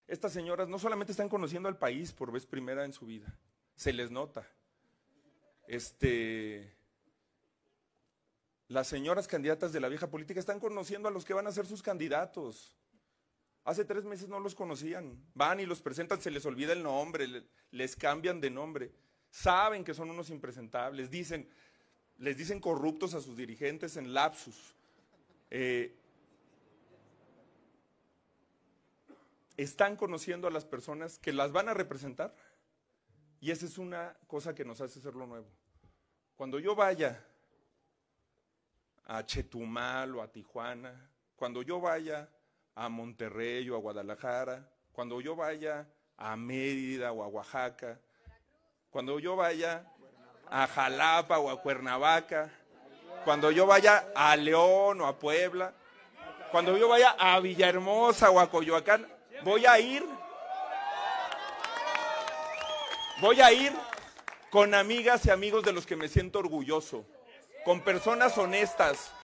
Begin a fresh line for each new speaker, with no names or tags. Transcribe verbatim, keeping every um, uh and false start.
Estas señoras no solamente están conociendo al país por vez primera en su vida, se les nota. Este, las señoras candidatas de la vieja política están conociendo a los que van a ser sus candidatos. Hace tres meses no los conocían, van y los presentan, se les olvida el nombre, les cambian de nombre, saben que son unos impresentables, dicen, les dicen corruptos a sus dirigentes en lapsus. Eh, están conociendo a las personas que las van a representar y esa es una cosa que nos hace ser lo nuevo. Cuando yo vaya a Chetumal o a Tijuana, cuando yo vaya a Monterrey o a Guadalajara, cuando yo vaya a Mérida o a Oaxaca, cuando yo vaya a Jalapa o a Cuernavaca, cuando yo vaya a León o a Puebla, cuando yo vaya a Villahermosa o a Coyoacán, voy a ir, voy a ir con amigas y amigos de los que me siento orgulloso, con personas honestas,